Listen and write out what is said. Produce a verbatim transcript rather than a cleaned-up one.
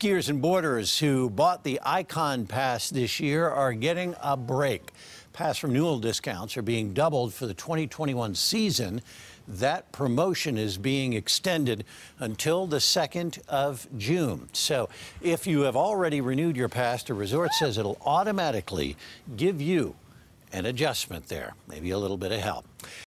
Skiers and boarders who bought the Ikon pass this year are getting a break. Pass renewal discounts are being doubled for the twenty twenty-one season. That promotion is being extended until the second of June. So if you have already renewed your pass, the resort says it'll automatically give you an adjustment there, maybe a little bit of help.